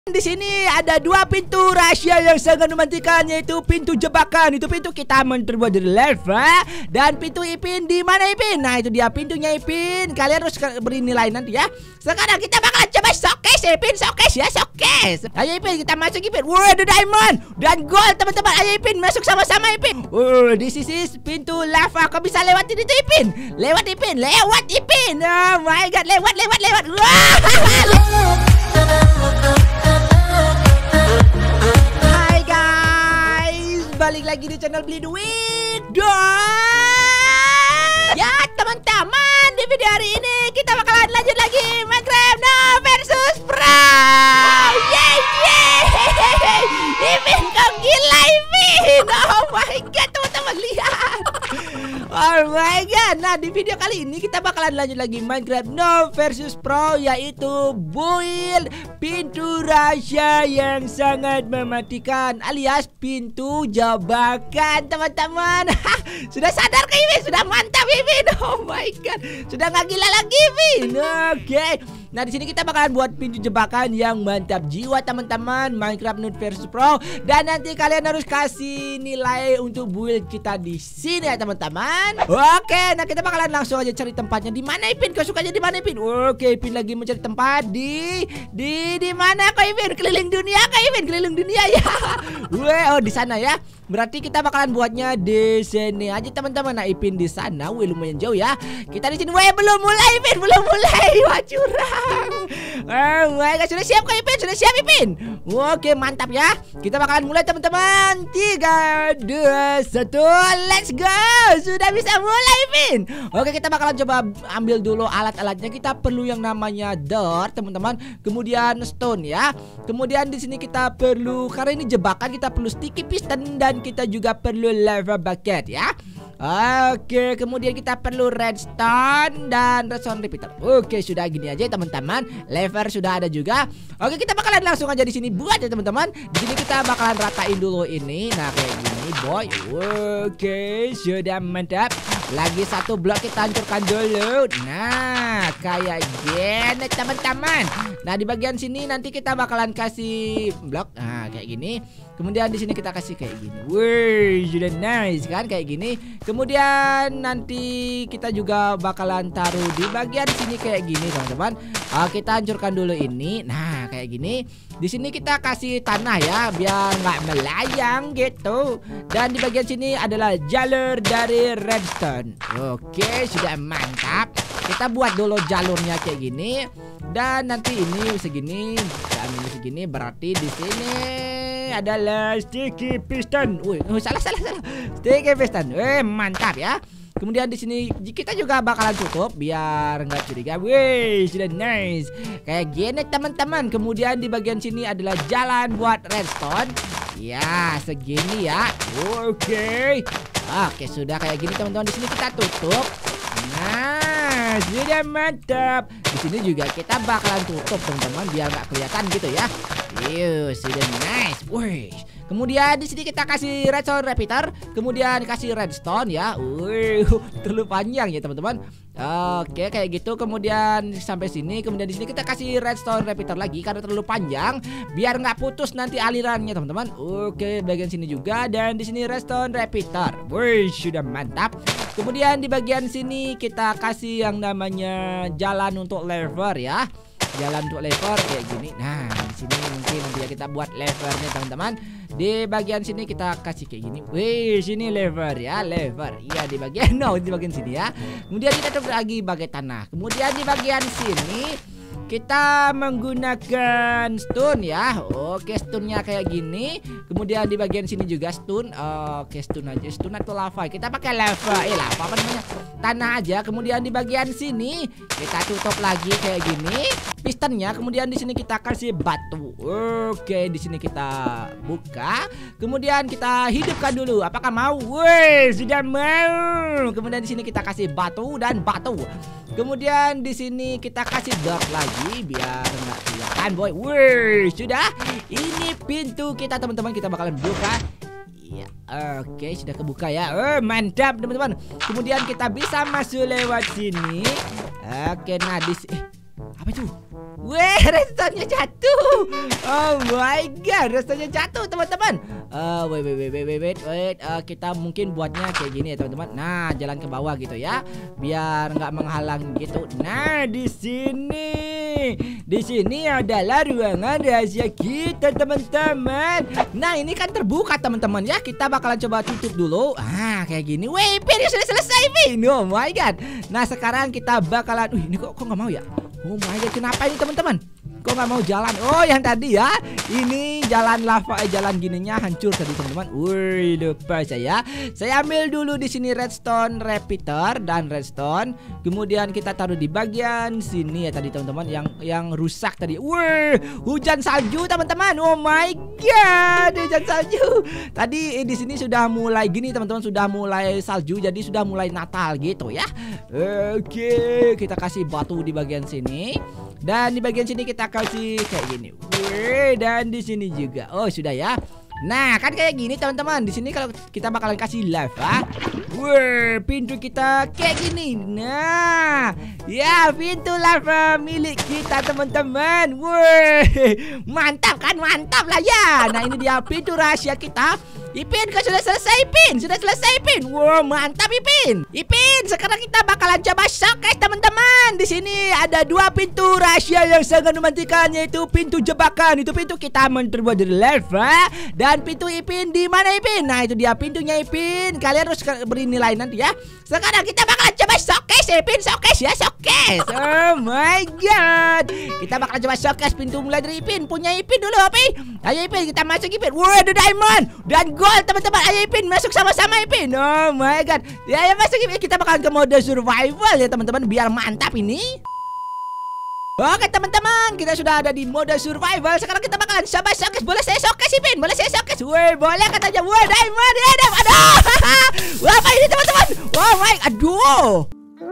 Di sini ada dua pintu rahasia yang sangat mematikan, yaitu pintu jebakan. Itu pintu kita terbuat dari lava. Dan pintu Ipin, di mana Ipin? Nah, itu dia pintunya Ipin. Kalian harus beri nilai nanti ya. Sekarang kita bakalan coba showcase Ipin, showcase ya, showcase. Ayo Ipin, kita masuk Ipin. Wah, ada diamond dan gold teman-teman. Ayo Ipin, masuk sama-sama Ipin. Di sisi pintu lava. Kau bisa lewatin itu Ipin. Lewat Ipin, lewat Ipin. Oh my god, lewat. Wah. Hai guys, balik lagi di channel Beli Duit. Ya teman-teman, di video hari ini kita bakalan lanjut lagi Minecraft Nova versus Pro. Ipin, kau gila Ipin. Oh my god, teman-teman lihat. Oh my god. Nah, di video kali ini kita bakalan lanjut lagi Minecraft Nova versus Pro, yaitu build pintu rahasia yang sangat mematikan alias pintu jebakan teman-teman. Sudah sadar ke Ipin? Sudah mantap Ipin. Oh my god. Sudah nggak gila lagi Ipin. Oke. Nah, di sini kita bakalan buat pintu jebakan yang mantap jiwa teman-teman, Minecraft Nova versus Pro, dan nanti kalian harus kasih nilai untuk build kita di sini ya teman-teman. Oke, nah kita bakalan langsung aja cari tempatnya. Di mana Ipin? Kau sukanya di mana Ipin? Oke, Ipin lagi mencari tempat di mana kau Ipin? Keliling dunia kau Ipin? Keliling dunia ya. Oh di sana ya. Berarti kita bakalan buatnya di sini aja teman-teman. Nah, Ipin di sana, lumayan jauh ya. Kita di sini, belum mulai Ipin, belum mulai. Wah, curang. Oh my god, sudah siap kau Ipin? Sudah siap Ipin? Oke, mantap ya. Kita bakalan mulai teman-teman. 3, 2, 1, let's go. Sudah bisa mulai Ipin. Oke, kita bakalan coba ambil dulu alat-alatnya. Kita perlu yang namanya dirt teman-teman. Kemudian stone ya. Kemudian di sini kita perlu, karena ini jebakan, kita perlu sticky piston, dan kita juga perlu lava bucket ya. Oke, kemudian kita perlu redstone dan redstone repeater. Oke, sudah gini aja teman-teman. Lever sudah ada juga. Oke, kita bakalan langsung aja di sini buat ya teman-teman. Di sini kita bakalan ratain dulu ini. Nah, kayak gini, boy. Oke, sudah mantap. Lagi satu blok kita hancurkan dulu. Nah, kayak gini teman-teman. Nah, di bagian sini nanti kita bakalan kasih blok. Nah, kayak gini. Kemudian di sini kita kasih kayak gini. Wih, sudah nice kan kayak gini. Kemudian nanti kita juga bakalan taruh di bagian sini kayak gini teman-teman. Kita hancurkan dulu ini. Nah, kayak gini. Di sini kita kasih tanah ya, biar nggak melayang gitu. Dan di bagian sini adalah jalur dari redstone. Oke, sudah mantap. Kita buat dulu jalurnya kayak gini. Dan nanti ini segini dan ini segini, berarti di sini adalah sticky piston. Salah. Sticky piston. Mantap ya. Kemudian di sini kita juga bakalan tutup biar nggak curiga. Wih, sudah nice. Kayak gini teman-teman. Kemudian di bagian sini adalah jalan buat redstone. Ya, segini ya. Oke, sudah kayak gini teman-teman. Di sini kita tutup. Nah, sudah mantap. Di sini juga kita bakalan tutup teman-teman biar nggak kelihatan gitu ya. Sudah nice. Wih. Kemudian di sini kita kasih redstone repeater, kemudian kasih redstone ya. Terlalu panjang ya teman-teman. Oke, kayak gitu. Kemudian sampai sini. Kemudian di sini kita kasih redstone repeater lagi karena terlalu panjang, biar nggak putus nanti alirannya teman-teman. Oke, bagian sini juga, dan di sini redstone repeater. Wih, sudah mantap. Kemudian di bagian sini kita kasih yang namanya jalan untuk lever ya. Jalan untuk lever kayak gini. Nah, di sini mungkin nanti ya kita buat levernya teman-teman. Di bagian sini kita kasih kayak gini. Wih, sini lever ya, lever. Iya, di bagian di bagian sini ya. Kemudian kita tutup lagi bagai tanah. Kemudian di bagian sini kita menggunakan stone ya. Oke, stone-nya kayak gini. Kemudian di bagian sini juga stone. Oke, stone aja. Stone atau lava? Kita pakai lava. Lava apa namanya? Tanah aja. Kemudian di bagian sini kita tutup lagi kayak gini pistonnya. Kemudian di sini kita kasih batu. Oke, di sini kita buka. Kemudian kita hidupkan dulu. Apakah mau? Wih, sudah mau. Kemudian di sini kita kasih batu dan batu. Kemudian di sini kita kasih dirt lagi biar nggak kelihatan, boy. Wih, sudah. Ini pintu kita teman-teman. Kita bakalan buka. Iya, oke, sudah kebuka ya. Mantap teman-teman. Kemudian kita bisa masuk lewat sini. Oke, nah apa itu? Weh, redstone-nya jatuh. Oh my god, redstone-nya jatuh teman-teman. Wait. Kita mungkin buatnya kayak gini ya teman-teman. Nah, jalan ke bawah gitu ya, biar nggak menghalang gitu. Nah, di sini adalah ruangan rahasia kita teman-teman. Nah, ini kan terbuka teman-teman ya. Kita bakalan coba tutup dulu. Ah, kayak gini. Wih, Pin sudah selesai, Pin. Oh my god. Nah, sekarang kita bakalan. Ini kok nggak mau ya? Oh my god, kenapa ini teman-teman? Kok nggak mau jalan? Oh, yang tadi ya. Ini jalan lava, jalan gininya hancur tadi teman-teman. Wih, lupa saya. Saya ambil dulu di sini redstone repeater dan redstone. Kemudian kita taruh di bagian sini ya tadi teman-teman, yang rusak tadi. Wih, hujan salju teman-teman. Oh my god, hujan salju. Tadi di sini sudah mulai gini teman-teman, sudah mulai salju, jadi sudah mulai Natal gitu ya. Oke, kita kasih batu di bagian sini. Dan di bagian sini kita kasih kayak gini. Wih, dan di sini juga. Oh, sudah ya. Nah, kan kayak gini teman-teman. Di sini kalau kita bakalan kasih lava. Wih, pintu kita kayak gini. Nah, ya pintu lava milik kita teman-teman. Wih, mantap kan? Mantap lah ya. Nah, ini dia pintu rahasia kita. Ipin, kau sudah selesai, Ipin. Sudah selesai, Ipin. Wow, mantap, Ipin. Ipin, sekarang kita bakalan coba showcase teman-teman. Di sini ada 2 pintu rahasia yang sangat memantikan, yaitu pintu jebakan. Itu pintu kita terbuat dari lava. Dan pintu Ipin di mana, Ipin? Nah, itu dia pintunya, Ipin. Kalian harus beri nilai nanti ya. Sekarang kita bakalan coba showcase, Ipin. Showcase ya, showcase. Oh my god. Kita bakalan coba showcase pintu mulai dari Ipin. Punya Ipin dulu, Ipin. Ayo, Ipin, kita masuk, Ipin. Wah, ada diamond dan gold teman-teman. Ayo Ipin, masuk sama-sama Ipin. Oh my god. Ya, ayo masuk Ipin. Kita bakalan ke mode survival ya teman-teman, biar mantap ini. Oke teman-teman, kita sudah ada di mode survival. Sekarang kita bakalan coba showcase. Boleh saya showcase Ipin? Boleh saya showcase? Woi, boleh katanya. Woi, diamond ya. Aduh. Wah, apa ini teman-teman? Oh my, aduh.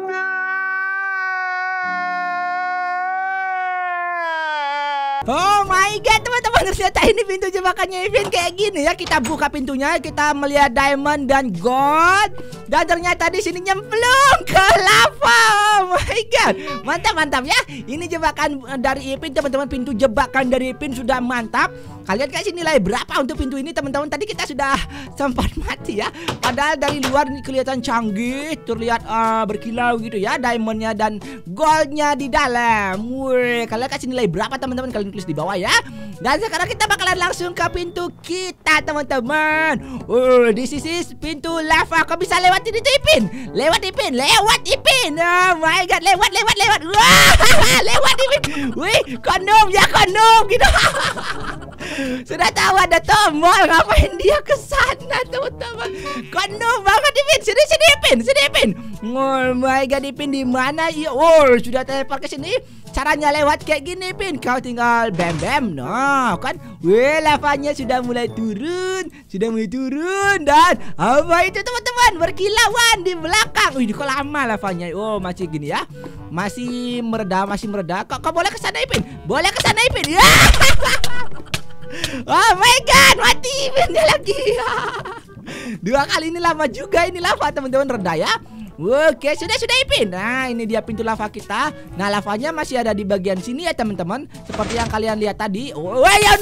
Oh my god teman-teman, ternyata ini pintu jebakannya Ipin kayak gini ya. Kita buka pintunya, kita melihat diamond dan gold. Dan ternyata di sini nyemplung ke lava. Oh my god, mantap ya. Ini jebakan dari Ipin teman-teman. Pintu jebakan dari Ipin sudah mantap. Kalian kasih nilai berapa untuk pintu ini teman-teman? Tadi kita sudah sempat mati ya. Padahal dari luar ini kelihatan canggih, terlihat berkilau gitu ya, diamondnya dan goldnya di dalam. Wih, kalian kasih nilai berapa teman-teman? Kalian tulis di bawah ya. Dan sekarang kita bakalan langsung ke pintu kita teman-teman. This is pintu lava. Kau bisa lewatin itu Ipin? Lewat Ipin. Oh my god, lewat. Wah, lewat Ipin. Wih, kondom gitu. Sudah tahu ada tombol, ngapain dia ke sana teman-teman? Kondom banget Ipin. Sini Ipin. Oh my god, Ipin di mana? Oh, sudah teleport ke sini. Caranya lewat kayak gini Pin. Kau tinggal bam. Nah kan, wih, lavanya sudah mulai turun. Dan apa itu teman-teman? Berkilauan di belakang. Wih, kok lama lavanya. Oh, masih gini ya. Masih mereda. Kau boleh ke sana Ipin? Ya. Oh my god, mati Ipinnya lagi. 2 kali ini lama juga ini lava teman-teman, reda ya. Oke, sudah Ipin. Nah, ini dia pintu lava kita. Nah, lavanya masih ada di bagian sini ya teman-teman, seperti yang kalian lihat tadi. Oh ya, no.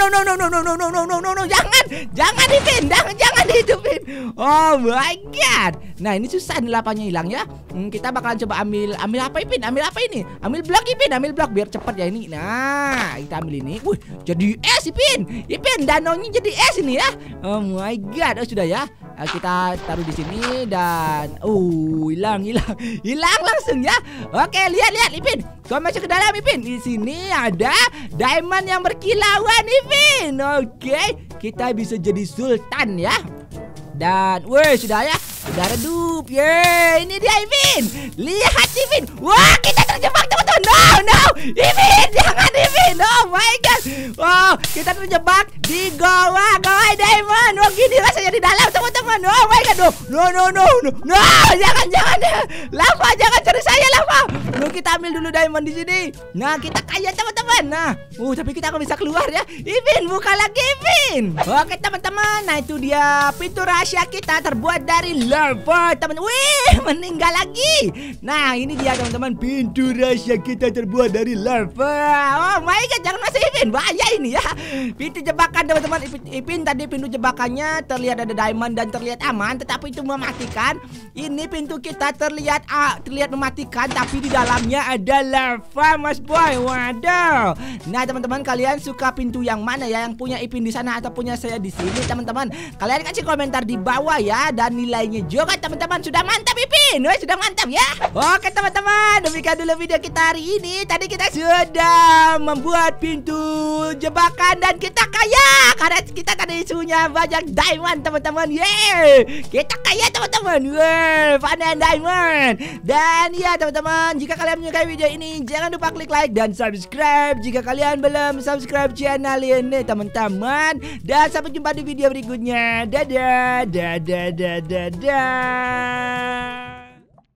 Jangan Ipin. Jangan dihidupin. Oh my god. Nah, ini susah nih lavanya hilang ya. Kita bakalan coba ambil apa Ipin? Ambil apa ini? Ambil blok Ipin, biar cepat ya ini. Nah, kita ambil ini. Wih, jadi es Ipin, danaunya jadi es ini ya. Oh my god. Oh, sudah ya. Kita taruh di sini dan hilang langsung ya. Oke, lihat Ipin. Kau masuk ke dalam Ipin. Di sini ada diamond yang berkilauan Ipin. Oke, kita bisa jadi sultan ya. Dan woi, sudah ya. Sudah redup. Ini dia Ipin. Lihat Ipin. Wah, kita terjebak teman-teman. No. Ipin, jangan Ipin. Oh my god. Wow, kita terjebak di goa diamond. Wah, gini rasanya di dalam teman-teman. Oh my god. No, jangan. Lava, jangan cari saya lava. Kita ambil dulu diamond di sini. Nah, kita kaya teman-teman. Nah, tapi kita nggak bisa keluar ya. Ipin, buka lagi Ipin. Oke teman-teman. Nah, itu dia pintu rahasia kita terbuat dari lava teman. Wih, meninggal lagi. Nah, ini dia teman-teman, pintu pintu rahasia kita terbuat dari lava. Oh my god, jangan masuk Ipin, bahaya ini ya. Pintu jebakan teman-teman. Ipin tadi pintu jebakannya terlihat ada diamond dan terlihat aman, tetapi itu mematikan. Ini pintu kita terlihat mematikan, tapi di dalamnya ada lava, Mas Boy. Waduh. Nah teman-teman, kalian suka pintu yang mana ya? Yang punya Ipin di sana atau punya saya di sini teman-teman? Kalian kasih komentar di bawah ya, dan nilainya juga teman-teman. Sudah mantap Ipin, sudah mantap ya. Oke teman-teman, demikian dulu video kita hari ini. Tadi kita sudah membuat pintu jebakan dan kita kaya karena kita tadi punya banyak diamond teman-teman. Yeay, kita kaya teman-teman. Panen diamond. Dan ya teman-teman, jika kalian menyukai video ini, jangan lupa klik like dan subscribe jika kalian belum subscribe channel ini teman-teman. Dan sampai jumpa di video berikutnya. Dadah, dadah, dadah, dadah.